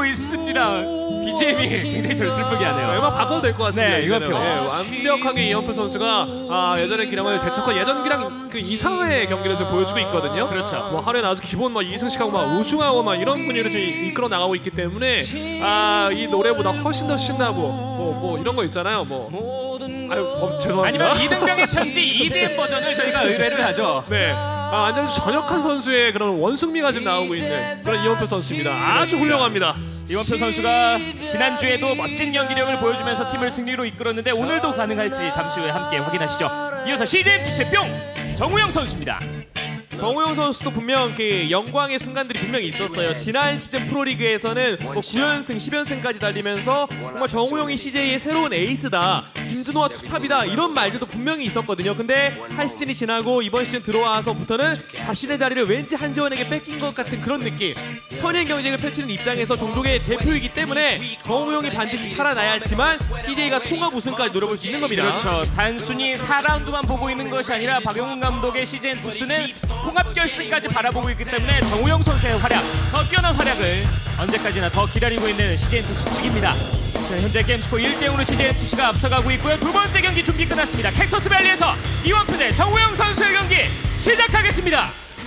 하고 있습니다. BGM이 굉장히 저를 슬프게 하네요. 음악 바꿔도 될 것 같습니다. 네, 이원표. 완벽하게 이원표 선수가 예전의 기량을 되찾고 예전 기량 그 이상의 경기를 좀 보여주고 있거든요. 그렇죠. 뭐 하루에 나와서 기본 막 2승씩하고 막 우승하고 막 이런 분위기를 좀 이끌어 나가고 있기 때문에 이 노래보다 훨씬 더 신나고 뭐 이런 거 있잖아요. 죄송합니다. 아니면 이등병의 편지 EDM 버전을 저희가 의뢰를 하죠. 네. 완전 전역한 선수의 그런 원숭미가 지금 나오고 있는 그런 이원표 선수입니다. 아주 훌륭합니다. 이원표 선수가 지난주에도 멋진 경기력을 보여주면서 팀을 승리로 이끌었는데 오늘도 가능할지 잠시 후에 함께 확인하시죠. 이어서 CJ2의 뿅! 정우영 선수입니다. 정우영 선수도 분명 그 영광의 순간들이 분명히 있었어요. 지난 시즌 프로리그에서는 9연승, 10연승까지 달리면서 정말 정우영이 CJ의 새로운 에이스다, 김준호와 투탑이다 이런 말들도 분명히 있었거든요. 근데 한 시즌이 지나고 이번 시즌 들어와서부터는 자신의 자리를 왠지 한지원에게 뺏긴 것 같은 그런 느낌. 선행 경쟁을 펼치는 입장에서 종족의 대표이기 때문에 정우영이 반드시 살아나야 하지만 CJ가 통합 우승까지 노려볼 수 있는 겁니다. 그렇죠. 단순히 4라운드만 보고 있는 것이 아니라 박용훈 감독의 CJ2는 통합 결승까지 바라보고 있기 때문에 정우영 선수의 활약, 더 뛰어난 활약을 언제까지나 더 기다리고 있는 CJ2 측입니다. 자, 현재 게임스코어 1대0으로 CJ2가 앞서가고 있고요. 두 번째 경기 준비 끝났습니다. 캡터스 밸리에서 이원표 대 정우영 선수의 경기 시작하겠습니다.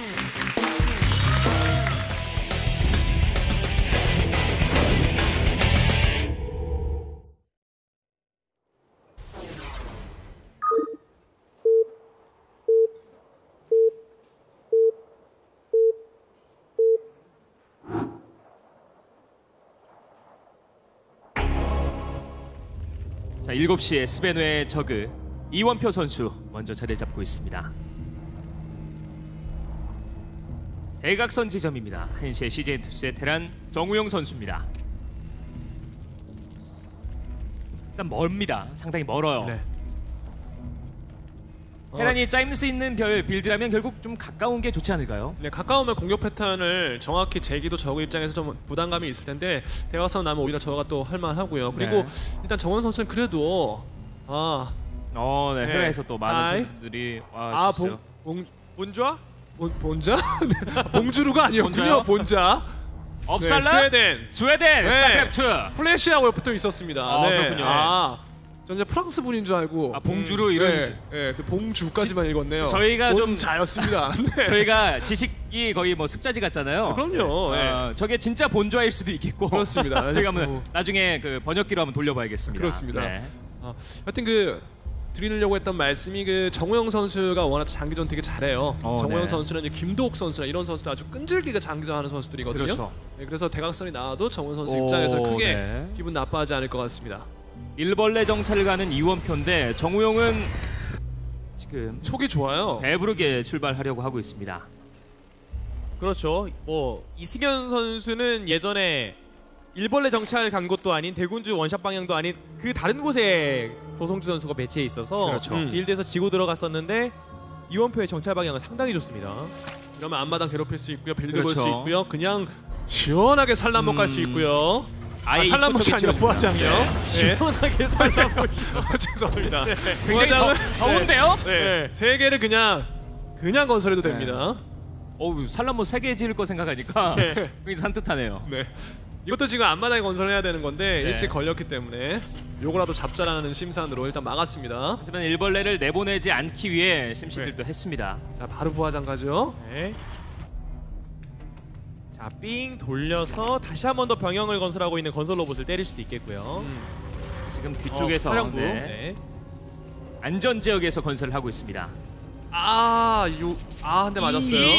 자, 7시에 스베누의 저그 이원표 선수 먼저 자리를 잡고 있습니다. 대각선 지점입니다. 1시에 CJ2의 테란 정우영 선수입니다. 일단 멀습니다. 상당히 멀어요. 네. 테란이 짜임수 있는 빌드라면 결국 좀 가까운 게 좋지 않을까요? 네, 가까우면 공격 패턴을 정확히 재기도 저그 입장에서 좀 부담감이 있을 텐데 대각선 나면 오히려 저거가 또 할만하고요. 그리고 일단 정원 선수는 그래도 네, 해외에서 또 많은 분들이 와주셨어요. 본좌? 본자? 봉주루가 아니었군요. 본자요? 본자. 업살라? 네, 스웨덴! 스타크래프트! 플래시하고 붙어 있었습니다. 그렇군요. 전 이제 프랑스 분인 줄 알고 봉주루 이런 그 봉주까지만 읽었네요. 저희가 좀 본자였습니다. 네. 저희가 지식이 거의 뭐 습자지 같잖아요. 그럼요. 저게 진짜 본좌일 수도 있겠고. 그렇습니다. 저희가 한번 나중에 그 번역기로 한번 돌려봐야겠습니다. 그렇습니다. 네. 하여튼 드리려고 했던 말씀이 정우영 선수가 워낙 장기전 되게 잘해요. 정우영 네. 선수는 이제 김도욱 선수나 이런 선수들 아주 끈질기게 장기전하는 선수들이거든요. 그렇죠. 네, 그래서 대각선이 나와도 정우영 선수 입장에서 크게 네. 기분 나빠하지 않을 것 같습니다. 일벌레 정찰을 가는 이원표인데 정우영은 지금 촉이 좋아요. 배부르게 출발하려고 하고 있습니다. 그렇죠. 이승현 선수는 예전에 일벌레 정찰 간 곳도 아닌 대군주 원샷 방향도 아닌 그 다른 곳에 조성주 선수가 배치해 있어서 그렇죠. 빌드에서 지고 들어갔었는데 이원표의 정찰 방향은 상당히 좋습니다. 이러면 앞마당 괴롭힐 수 있고요. 빌드 볼 수 그렇죠. 있고요. 그냥 시원하게 산란목 갈 수 있고요. 산란목이 아니라 부하장이요. 시원하게 살라고 죄송합니다. 굉장히 더운데요? 네. 세 개를 그냥 건설해도 됩니다. 산란모 3개 지을 거 생각하니까 굉장히 산뜻하네요. 네. 이것도 지금 앞마당에 건설해야 되는 건데 네. 일찍 걸렸기 때문에 요거라도 잡자라는 심산으로 일단 막았습니다. 하지만 일벌레를 내보내지 않기 위해 심시들도 했습니다. 자, 바로 부하장 가죠. 네. 자, 삥 돌려서 다시 한 번 더 병영을 건설하고 있는 건설 로봇을 때릴 수도 있겠고요. 지금 뒤쪽에서 사령부. 네. 안전 지역에서 건설을 하고 있습니다. 한 대 맞았어요.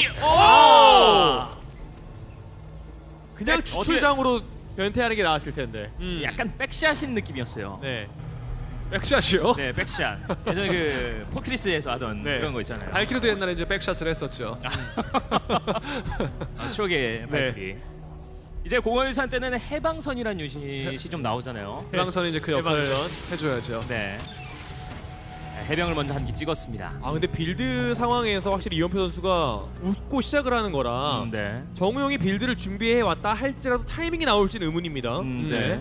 그냥 추출장으로 변태하는 게 나았을 텐데. 약간 백샷인 느낌이었어요. 네. 백샷이요? 네, 백샷. 예전에 그 포트리스에서 하던 그런 거 있잖아요. 발키리도 옛날에 이제 백샷을 했었죠. 추억의 발키리. 이제 공허유산 때는 해방선이라는 유닛이 좀 나오잖아요. 해방선이 이제 그 역할을 해방선. 해줘야죠. 네. 해병을 먼저 한 기 찍었습니다. 근데 빌드 상황에서 확실히 이원표 선수가 웃고 시작을 하는 거라 네. 정우영이 빌드를 준비해 왔다 할지라도 타이밍이 나올지는 의문입니다. 네.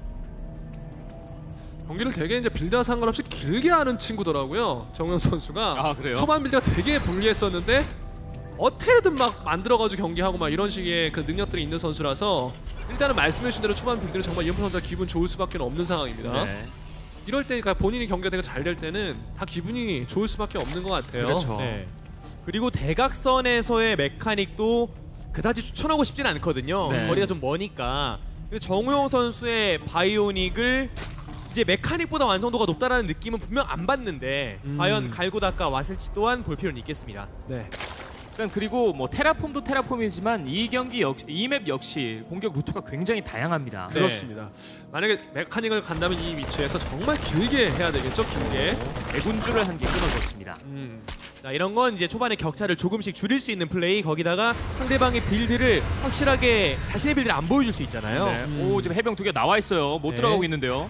경기를 되게 이제 빌드와 상관없이 길게 하는 친구더라고요. 정우영 선수가. 그래요? 초반 빌드가 되게 불리했었는데 어떻게든 막 만들어가지고 경기하고 막 이런 식의 그 능력들이 있는 선수라서 일단은 말씀해주신 대로 초반 빌드는 정말 이현표 선수가 기분 좋을 수밖에 없는 상황입니다. 네. 이럴 때 그러니까 본인이 경기가 되고 잘 될 때는 다 기분이 좋을 수밖에 없는 것 같아요. 그렇죠. 네. 그리고 대각선에서의 메카닉도 그다지 추천하고 싶진 않거든요. 네. 거리가 좀 머니까. 근데 정우영 선수의 바이오닉을 이제 메카닉보다 완성도가 높다라는 느낌은 분명 안 받는데 과연 갈고 닦아 왔을지 또한 볼 필요는 있겠습니다. 네. 일단 그리고 뭐 테라폼도 테라폼이지만 이 경기 역시 이 맵 역시 공격 루트가 굉장히 다양합니다. 네. 그렇습니다. 만약에 메카닉을 간다면 이 위치에서 정말 길게 해야 되겠죠, 길게. 대군주를 한 개 끊어줬습니다. 자, 이런 건 이제 초반에 격차를 조금씩 줄일 수 있는 플레이, 거기다가 상대방의 빌드를 확실하게 자신의 빌드를 안 보여줄 수 있잖아요. 네. 오 지금 해병 두 개 나와 있어요. 못 네. 들어가고 있는데요.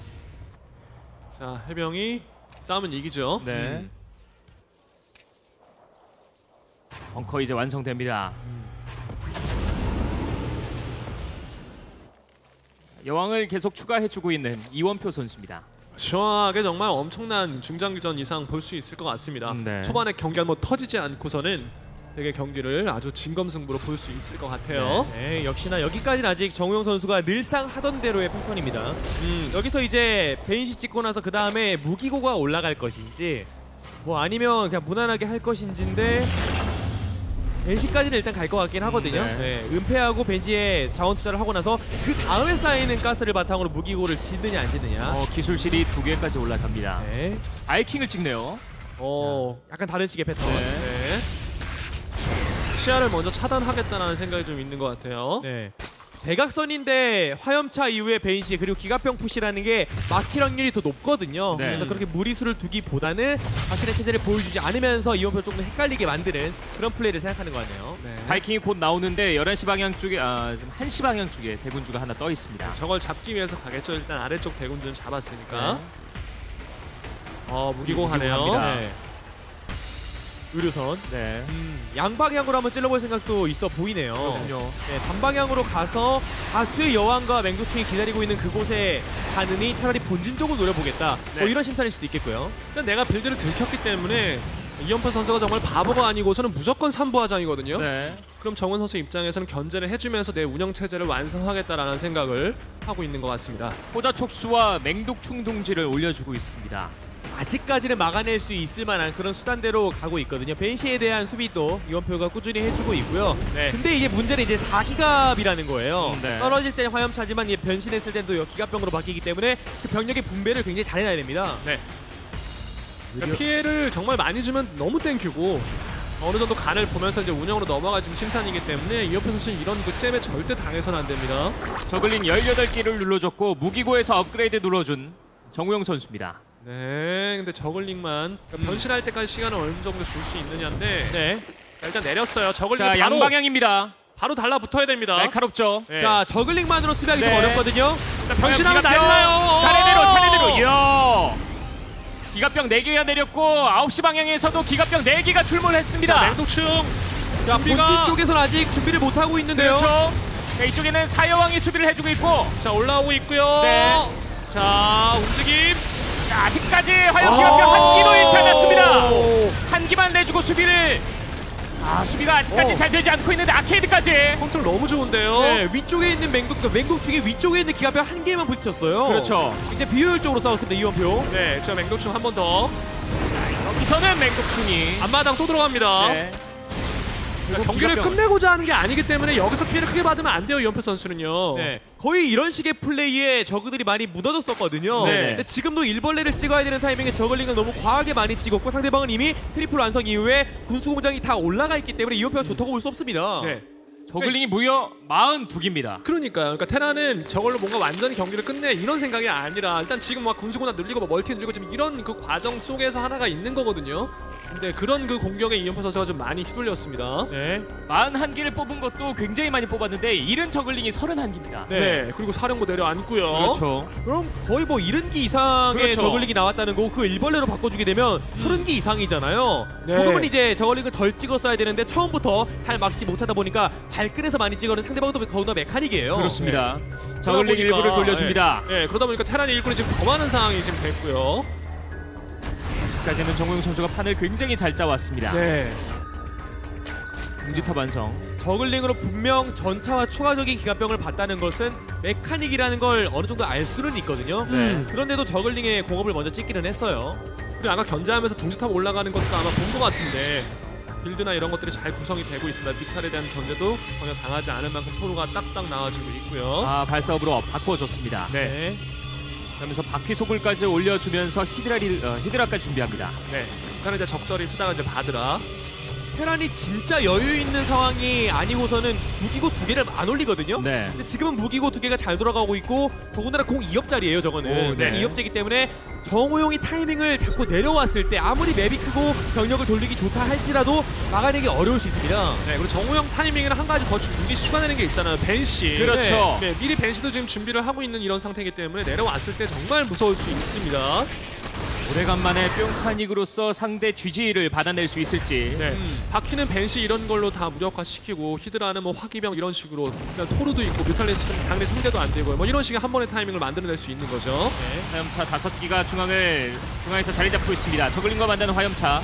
자, 해병이 싸움은 이기죠. 네. 벙커 이제 완성됩니다. 여왕을 계속 추가해주고 있는 이원표 선수입니다. 시원하게 정말 엄청난 중장기전 이상 볼 수 있을 것 같습니다. 네. 초반에 경기 한번 터지지 않고서는 되게 경기를 아주 진검승부로 볼 수 있을 것 같아요. 네, 역시나 여기까지는 아직 정우영 선수가 늘상 하던 대로의 패턴입니다. 여기서 이제 베인시 찍고 나서 그 다음에 무기고가 올라갈 것인지 뭐 아니면 그냥 무난하게 할 것인지인데 벤시까지는 일단 갈 것 같긴 하거든요. 네. 네, 은폐하고 벤시에 자원 투자를 하고 나서 그 다음에 쌓이는 가스를 바탕으로 무기고를 짓느냐 안 짓느냐. 기술실이 두 개까지 올라갑니다. 네. 아이킹을 찍네요. 약간 다른 식의 패턴. 네. 시야를 먼저 차단하겠다는 생각이 좀 있는 것 같아요. 네. 대각선인데 화염차 이후에 베인시 그리고 기갑병 푸시라는 게 막힐 확률이 더 높거든요. 네. 그래서 그렇게 무리수를 두기보다는 자신의 체제를 보여주지 않으면서 이원표 조금 헷갈리게 만드는 그런 플레이를 생각하는 것 같네요. 네. 바이킹이 곧 나오는데 11시 방향 쪽에 지금 1시 방향 쪽에 대군주가 하나 떠 있습니다. 저걸 잡기 위해서 가겠죠. 일단 아래쪽 대군주는 잡았으니까. 네. 무기고 하네요. 무기고합니다. 네. 의료선. 네. 양방향으로 한번 찔러볼 생각도 있어 보이네요. 그렇군요. 네, 단방향으로 가서 다수의 여왕과 맹독충이 기다리고 있는 그곳에 가느니 차라리 본진 쪽을 노려보겠다. 네. 뭐 이런 심산일 수도 있겠고요. 일단 내가 빌드를 들켰기 때문에 이현표 선수가 정말 바보가 아니고서는 무조건 3부하장이거든요. 네. 그럼 정은 선수 입장에서는 견제를 해주면서 내 운영 체제를 완성하겠다라는 생각을 하고 있는 것 같습니다. 호자 촉수와 맹독충 둥지를 올려주고 있습니다. 아직까지는 막아낼 수 있을 만한 그런 수단대로 가고 있거든요. 벤시에 대한 수비도 이원표가 꾸준히 해주고 있고요. 네. 근데 이게 문제는 이제 4기갑이라는 거예요. 네. 떨어질 때는 화염차지만 이게 변신했을 때는 또 기갑병으로 바뀌기 때문에 그 병력의 분배를 굉장히 잘해놔야 됩니다. 네. 그러니까 피해를 정말 많이 주면 너무 땡큐고 어느 정도 간을 보면서 이제 운영으로 넘어가 지금 심산이기 때문에 이현표 선수는 이런 그 잼에 절대 당해서는 안 됩니다. 저글링 18기를 눌러줬고 무기고에서 업그레이드 눌러준 정우영 선수입니다. 네, 근데 저글링만 그러니까 변신할 때까지 시간을 어느 정도 줄 수 있느냐인데 네. 일단 내렸어요. 저글링 자, 바로 양방향입니다. 바로 달라붙어야 됩니다. 날카롭죠. 네. 자, 저글링만으로 수비하기 좀 네. 어렵거든요. 변신하면 기갑병 날라요. 차례대로 이야. 기갑병 4개가 내렸고 9시 방향에서도 기갑병 4개가 출몰했습니다. 자, 맹독충 자, 준비가 본진 쪽에서는 아직 준비를 못 하고 있는데요. 그렇죠. 자, 이쪽에는 사여왕이 수비를 해주고 있고 자 올라오고 있고요. 네. 자 움직임. 자, 아직까지 화염 기갑병 한 기도 잃지 않았습니다. 한 기만 내주고 수비를 수비가 아직까지 잘 되지 않고 있는데 아케이드까지. 컨트롤 너무 좋은데요. 네, 위쪽에 있는 맹독충이 위쪽에 있는 기갑병 한 개만 부딪혔어요. 그렇죠. 굉장히 비효율적으로 싸웠습니다, 이원표. 네, 저 맹독충 한 번 더. 여기서는 맹독충이 앞마당 또 들어갑니다. 네. 그러니까 경기를 기갑병을- 끝내고자 하는 게 아니기 때문에 여기서 피해를 크게 받으면 안 돼요, 이현표 선수는요. 네, 거의 이런 식의 플레이에 저그들이 많이 묻어졌었거든요. 네. 근데 지금도 일벌레를 찍어야 되는 타이밍에 저글링을 너무 과하게 많이 찍었고 상대방은 이미 트리플 완성 이후에 군수공장이 다 올라가 있기 때문에 이원표가 좋다고 볼 수 없습니다. 네. 저글링이 무려 42기입니다. 그러니까요. 그러니까 테라는 저걸로 뭔가 완전히 경기를 끝내 이런 생각이 아니라 일단 지금 막 군수구나 늘리고 뭐 멀티 늘리고 지금 이런 그 과정 속에서 하나가 있는 거거든요. 근데 그런 그 공격에 이현표 선수가 좀 많이 휘둘렸습니다. 네. 41기를 뽑은 것도 굉장히 많이 뽑았는데 잃은 저글링이 31기입니다. 네. 그리고 사령부 내려앉고요. 그렇죠. 그럼 거의 뭐 70기 이상의 그렇죠. 저글링이 나왔다는 거고 그 일벌레로 바꿔주게 되면 30기 이상이잖아요. 네. 조금은 이제 저글링을 덜 찍었어야 되는데 처음부터 잘 막지 못하다 보니까 발끈해서 많이 찍어는 상대방도 더욱더 메카닉이에요. 그렇습니다. 그러다 저글링 보니까, 일부를 돌려줍니다. 네, 그러다 보니까 테란의 일꾼이 지금 더 많은 상황이 지금 됐고요. 아직까지는 정우영 선수가 판을 굉장히 잘 짜왔습니다. 네. 둥지탑 완성. 저글링으로 분명 전차와 추가적인 기갑병을 봤다는 것은 메카닉이라는 걸 어느 정도 알 수는 있거든요. 네. 그런데도 저글링의 공업을 먼저 찍기는 했어요. 그리고 아까 견제하면서 둥지탑 올라가는 것도 아마 본 것 같은데 빌드나 이런 것들이 잘 구성이 되고 있습니다. 뮤탈에 대한 견제도 전혀 당하지 않을 만큼 토로가 딱딱 나와주고 있고요. 아, 발사업으로 바꿔줬습니다. 네. 그러면서 바퀴 소굴까지 올려주면서 히드라까지 준비합니다. 네. 북한은 이제 적절히 쓰다가 이제 바드라. 테란이 진짜 여유 있는 상황이 아니고서는 무기고 2개를 안 올리거든요. 네. 근데 지금은 무기고 2개가 잘 돌아가고 있고 더군다나 공 2업짜리예요 저거는. 오, 네. 2업째이기 때문에 정우용이 타이밍을 잡고 내려왔을 때 아무리 맵이 크고 병력을 돌리기 좋다 할지라도 막아내기 어려울 수 있습니다. 네. 그리고 정우영 타이밍에는 한 가지 더 미리 추가되는 게 있잖아요. 벤시. 그렇죠. 네. 미리 벤시도 지금 준비를 하고 있는 이런 상태이기 때문에 내려왔을 때 정말 무서울 수 있습니다. 오래간만에 뿅파닉으로서 상대 GG를 받아낼 수 있을지. 네. 바퀴는 벤시 이런 걸로 다 무력화시키고 히드라는 뭐 화기병 이런 식으로 그냥 토르도 있고 뮤탈리스크는 당연히 상대도 안 되고요. 뭐 이런 식의 한 번의 타이밍을 만들어낼 수 있는 거죠. 화염차 5기가 중앙에서 자리 잡고 있습니다. 저글링과 만나는 화염차.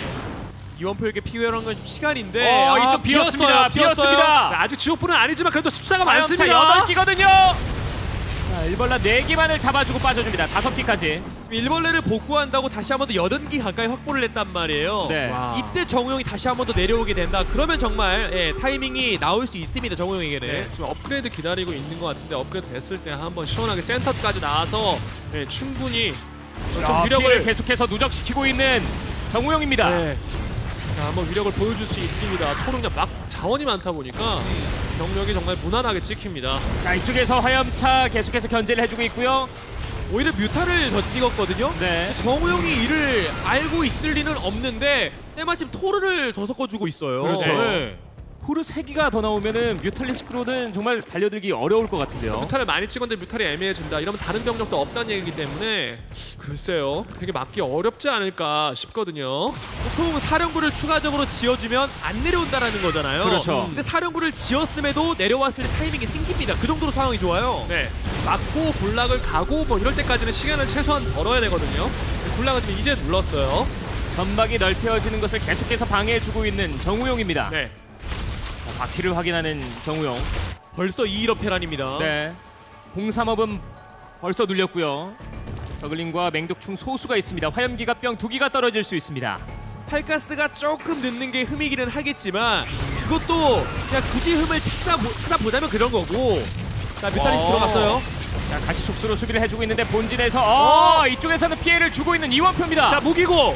이원표에게 피해한 건 좀 시간인데 이쪽 비었습니다. 비었어요. 자, 아직 지옥불은 아니지만 그래도 숫자가 화염차 많습니다. 8기거든요. 자, 일벌라 4기만을 잡아주고 빠져줍니다. 5기까지. 일벌레를 복구한다고 다시 한 번 더 8기 가까이 확보를 했단 말이에요. 네. 와. 이때 정우영이 다시 한 번 더 내려오게 된다. 그러면 정말 타이밍이 나올 수 있습니다. 정우영에게는. 네, 지금 업그레이드 기다리고 있는 것 같은데 업그레이드 됐을 때 한번 시원하게 센터까지 나와서 네, 충분히 좀 피해를 위력을 계속해서 누적시키고 있는 정우영입니다. 네. 자, 한번 위력을 보여줄 수 있습니다. 토는 그냥 막 자원이 많다 보니까 병력이 정말 무난하게 찍힙니다. 자, 이쪽에서 화염차 계속해서 견제를 해주고 있고요. 오히려 뮤타를 더 찍었거든요. 네. 정우영이 이를 알고 있을 리는 없는데 때마침 토르를 더 섞어주고 있어요. 그렇죠. 네. 포르 3기가 더 나오면은 뮤탈리스크로는 정말 달려들기 어려울 것 같은데요. 뮤탈을 많이 찍었는데 뮤탈이 애매해진다. 이러면 다른 병력도 없다는 얘기이기 때문에 글쎄요. 되게 막기 어렵지 않을까 싶거든요. 보통 사령부를 추가적으로 지어주면 안 내려온다라는 거잖아요. 그렇죠. 근데 사령부를 지었음에도 내려왔을 때 타이밍이 생깁니다. 그 정도로 상황이 좋아요. 네. 막고 군락을 가고 뭐 이럴 때까지는 시간을 최소한 벌어야 되거든요. 군락은 지금 이제 눌렀어요. 전방이 넓혀지는 것을 계속해서 방해해주고 있는 정우용입니다. 네. 자, 바퀴를 확인하는 정우용. 벌써 2일업 테란입니다. 네. 공삼업은 벌써 눌렸고요. 저글링과 맹독충 소수가 있습니다. 화염기갑병 2기가 떨어질 수 있습니다. 팔가스가 조금 늦는 게 흠이기는 하겠지만 그것도 그냥 굳이 흠을 찾아보자면 그런 거고. 자, 뮤탈리스 들어갔어요. 자, 가시촉수로 수비를 해주고 있는데 본진에서 이쪽에서는 피해를 주고 있는 이원표입니다. 자, 무기고.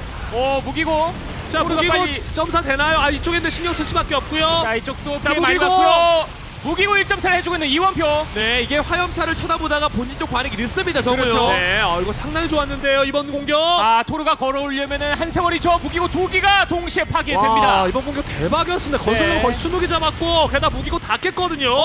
무기고. 자, 토르가 무기고 빨리- 점사 되나요? 아, 이쪽인데 신경 쓸 수밖에 없고요. 자, 이쪽도 자, 피해 많이 무기고. 받고요. 무기고 1.4를 해주고 있는 이원표. 네, 이게 화염차를 쳐다보다가 본진 쪽 반응이 늦습니다. 정우영. 그렇죠. 네, 이거 상당히 좋았는데요. 이번 공격. 토르가 걸어오려면은 한 세월이죠. 무기고 2기가 동시에 파괴됩니다. 와, 이번 공격 대박이었습니다. 건설로 네. 거의 20개 잡았고 게다가 무기고 다 깼거든요.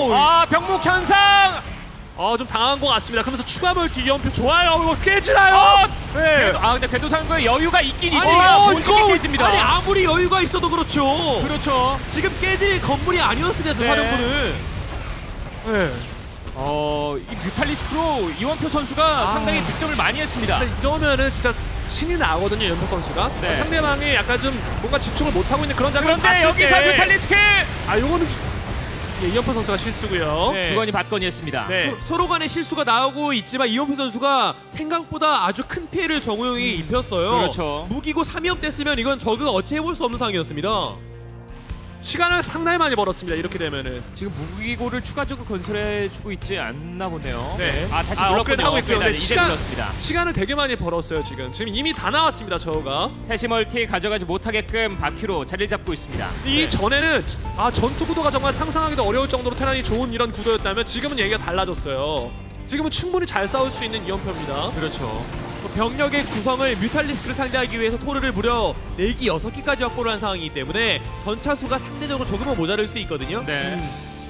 병목 현상. 좀 당한 것 같습니다. 그러면서 추가 멀티 이연표 좋아요. 이거 깨지나요? 네. 근데 궤도상구에 여유가 있긴 아니, 있지만 본진이 깨집니다. 아니 아무리 여유가 있어도 그렇죠. 그렇죠. 지금 깨질 건물이 아니었습니다. 저 네. 사령부는. 네. 이 뮤탈리스크로 이원표 선수가 상당히 득점을 많이 했습니다. 근데 이러면은 진짜 신이 나거든요. 연표 선수가. 네. 상대방이 약간 좀 뭔가 집중을 못 하고 있는 그런 장면 그런데 봤을 여기서 때 뮤탈리스크 요거는 이연표 선수가 실수고요. 네. 주거니 받거니 했습니다. 네. 서로 간의 실수가 나오고 있지만 이원표 선수가 생각보다 아주 큰 피해를 정우영이 입혔어요. 그렇죠. 무기고 3위업 됐으면 이건 저그가 어찌 해볼 수 없는 상황이었습니다. 시간을 상당히 많이 벌었습니다. 이렇게 되면은. 지금 무기고를 추가적으로 건설해주고 있지 않나 보네요. 네. 다시 업그레이드 눌렀군요. 하고 있고요. 근데 이제 눌렀습니다. 시간을 되게 많이 벌었어요. 지금 이미 다 나왔습니다. 저가. 세시 멀티 가져가지 못하게끔 바퀴로 자리를 잡고 있습니다. 이 전에는 전투 구도가 정말 상상하기도 어려울 정도로 테란이 좋은 이런 구도였다면 지금은 얘기가 달라졌어요. 지금은 충분히 잘 싸울 수 있는 이연표입니다. 그렇죠. 병력의 구성을 뮤탈리스크를 상대하기 위해서 토르를 무려 4기, 6기까지 확보를 한 상황이기 때문에 전차 수가 상대적으로 조금은 모자랄 수 있거든요. 네.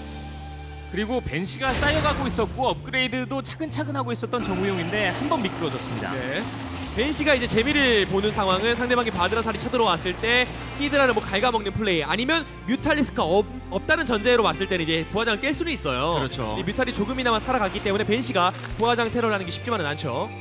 그리고 벤시가 쌓여가고 있었고 업그레이드도 차근차근 하고 있었던 정우용인데 한 번 미끄러졌습니다. 네. 벤시가 이제 재미를 보는 상황은 상대방이 바드라살이 쳐들어왔을 때 히드라를 뭐 갉아먹는 플레이 아니면 뮤탈리스크가 없다는 전제로 봤을 때는 이제 부하장을 깰 수는 있어요. 그렇죠. 이 뮤탈이 조금이나마 살아갔기 때문에 벤시가 부하장 테러를 하는 게 쉽지만은 않죠.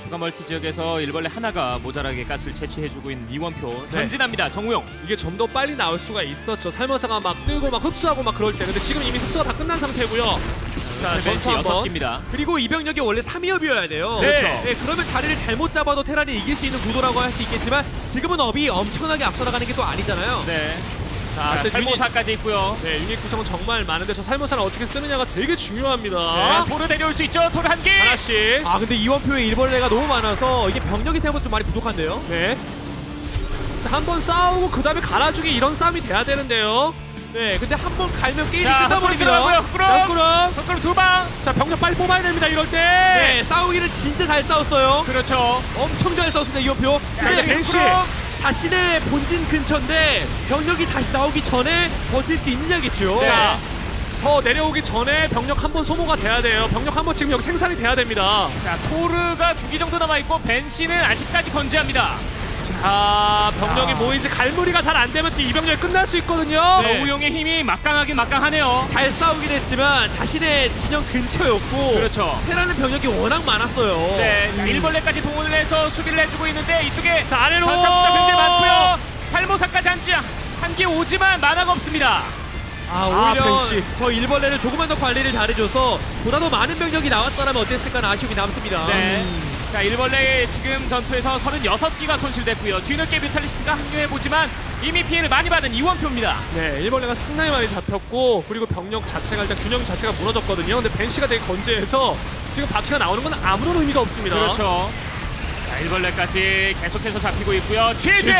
추가 멀티 지역에서 일벌레 하나가 모자라게 가스를 채취해주고 있는 이원표. 전진합니다. 정우영. 이게 좀 더 빨리 나올 수가 있었죠. 살모사가 막 뜨고 막 흡수하고 막 그럴 때. 근데 지금 이미 흡수가 다 끝난 상태고요. 자, 벤시 전투 한번. 6개입니다. 그리고 이 병력이 원래 3위업이어야 돼요. 네. 그렇죠. 네, 그러면 자리를 잘못 잡아도 테란이 이길 수 있는 구도라고 할 수 있겠지만 지금은 업이 엄청나게 앞서 나가는 게 또 아니잖아요. 네. 자, 자, 일단 살모사까지 있고요. 네, 유닛 구성은 정말 많은데 저 살모사를 어떻게 쓰느냐가 되게 중요합니다. 네, 토르 데려올 수 있죠. 토르 한 개. 하나씩. 아 근데 이원표의 일벌레가 너무 많아서 이게 병력이 생각보다 좀 많이 부족한데요. 네. 자, 한 번 싸우고 그 다음에 갈아주기 이런 싸움이 돼야 되는데요. 네, 근데 한 번 갈면 게임이 자, 끝나버립니다. 자, 헛구름 두 방. 자, 병력 빨리 뽑아야 됩니다. 이럴 때. 네, 싸우기를 진짜 잘 싸웠어요. 그렇죠. 엄청 잘 싸웠습니다 이원표. 자, 근데 이제 벤시. 자신의 본진 근처인데 병력이 다시 나오기 전에 버틸 수 있느냐겠죠. 네. 자, 더 내려오기 전에 병력 한 번 소모가 돼야 돼요. 병력 한 번 지금 여기 생산이 돼야 됩니다. 자, 토르가 2기 정도 남아있고 벤시는 아직까지 건재합니다. 자, 병력이 모이지 갈무리가 잘 안 되면 이 병력이 끝날 수 있거든요. 네. 정우용의 힘이 막강하긴 막강하네요. 잘 싸우긴 했지만 자신의 진영 근처였고 그렇죠. 테라는 병력이 워낙 많았어요. 네, 자, 일벌레까지 동원을 해서 수비를 해주고 있는데 이쪽에 자, 아래로. 전차 숫자 굉장히 많고요. 살모사까지 한개 오지만 만화가 없습니다. 아 오히려 벤시. 저 일벌레를 조금만 더 관리를 잘해줘서 보다 더 많은 병력이 나왔더라면 어땠을까 하는 아쉬움이 남습니다. 네. 자, 일벌레 지금 전투에서 36기가 손실됐고요. 뒤늦게 뮤탈리스크가 합류해보지만 이미 피해를 많이 받은 이원표입니다. 네, 일벌레가 상당히 많이 잡혔고 그리고 병력 자체가 일단 균형 자체가 무너졌거든요. 근데 벤시가 되게 건재해서 지금 바퀴가 나오는 건 아무런 의미가 없습니다. 그렇죠. 자, 일벌레까지 계속해서 잡히고 있고요. 취재!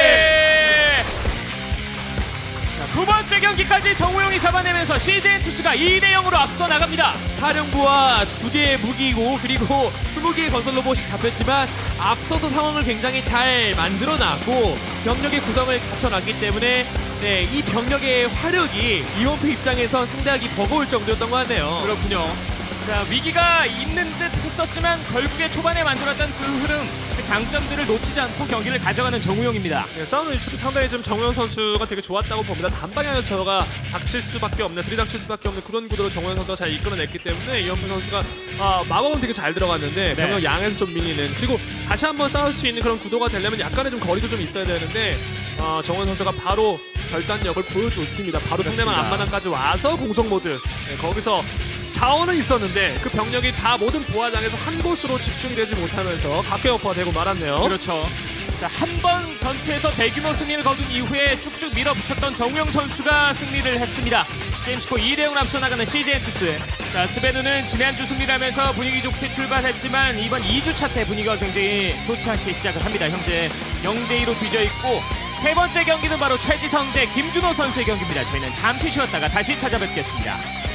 두 번째 경기까지 정우용이 잡아내면서 CJ 투스가 2대0으로 앞서 나갑니다. 사령부와 2개의 무기고 그리고 20개의 건설 로봇이 잡혔지만 앞서서 상황을 굉장히 잘 만들어놨고 병력의 구성을 갖춰놨기 때문에 네, 이 병력의 화력이 이원표 입장에선 상당히 버거울 정도였던 것 같네요. 그렇군요. 자, 위기가 있는 듯 했었지만 결국에 초반에 만들었던 그 흐름, 그 장점들을 놓치지 않고 경기를 가져가는 정우용입니다. 네, 싸우는 위치도 상당히 좀 정우영 선수가 되게 좋았다고 봅니다. 단방향에서 저가 닥칠 수밖에 없는, 들이닥칠 수밖에 없는 그런 구도를 정우영 선수가 잘 이끌어냈기 때문에 이현표 선수가 마법은 되게 잘 들어갔는데 병력 양에서 좀 밀리는, 그리고 다시 한번 싸울 수 있는 그런 구도가 되려면 약간의 좀 거리도 좀 있어야 되는데 정우영 선수가 바로 결단력을 보여줬습니다. 바로 상대방 그렇습니다. 앞마당까지 와서 공성 모드, 네, 거기서 자원은 있었는데 그 병력이 다 모든 부하장에서 한 곳으로 집중이 되지 못하면서 각계어퍼가 되고 말았네요. 그렇죠. 자, 한 번 전투에서 대규모 승리를 거둔 이후에 쭉쭉 밀어붙였던 정우영 선수가 승리를 했습니다. 게임스코어 2대0 앞서 나가는 CJ 투스. 자, 스베누는 지난주 승리를 하면서 분위기 좋게 출발했지만 이번 2주차 때 분위기가 굉장히 좋지 않게 시작을 합니다. 현재 0대2로 뒤져있고 세 번째 경기는 바로 최지성 대 김준호 선수의 경기입니다. 저희는 잠시 쉬었다가 다시 찾아뵙겠습니다.